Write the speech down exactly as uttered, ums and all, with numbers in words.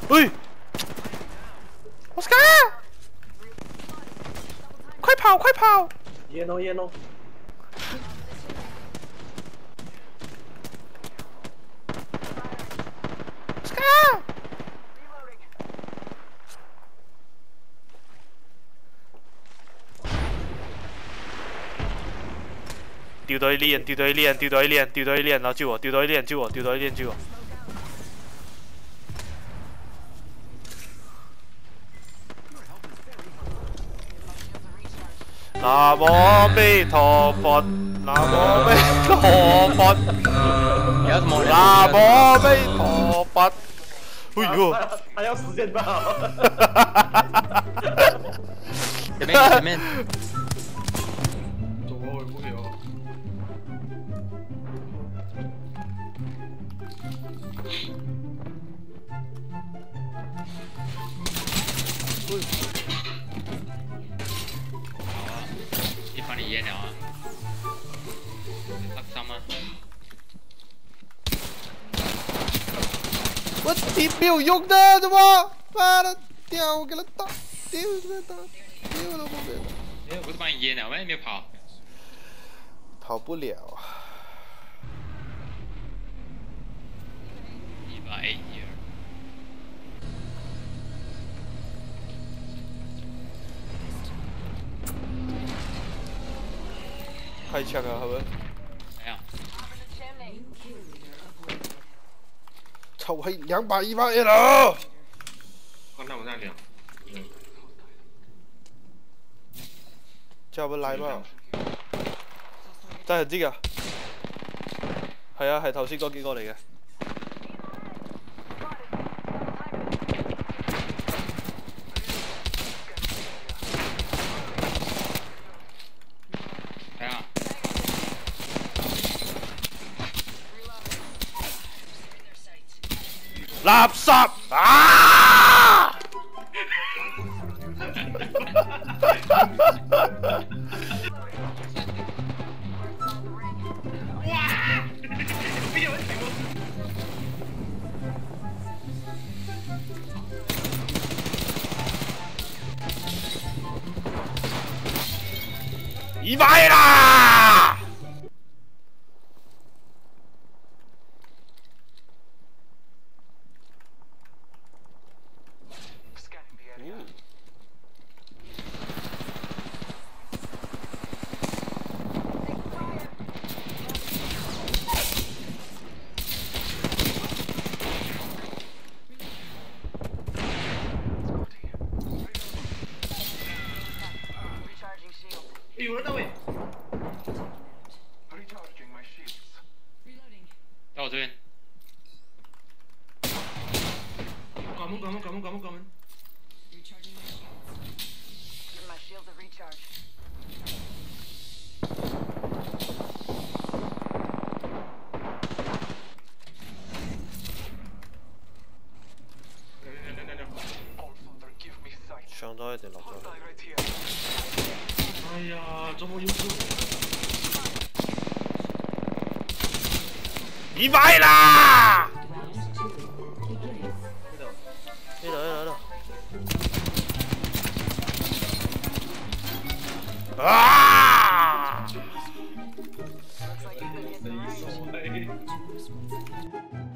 喂，我是干！快跑，快跑！ 烟哦烟哦！ 是干！丢到一链，丢到一链，丢到一链，丢到一链，然后救我，丢到一链救我，丢到一链救我。南无阿弥陀佛，南无阿弥陀佛，南无阿弥陀佛。哎呦， 还要时间到。 前面前面。 好啊，一帮你淹了啊！拍伤吗？ 我踢没有用的，怎么？妈的，掉给他打，丢给他打，丢了不给了。 哎，我是帮你淹了，为什么没有跑？ 跑不了。 E V A eight here。 开枪啊，好不？ 哎呀！ 操，还两把 E V A 了！ 剛才我在聊。 叫唔嚟嘛？真係唔知㗎。係啊，係頭先嗰幾個嚟嘅。 垃圾啊！ 哇！邊有一條？ 一百啦！ 有人在喂！ 到我这边。 關門關門關門關門關門。 上咗一定落咗去。 哎呀，怎麼要輸？ 一百啦！呢度呢度呢度。啊！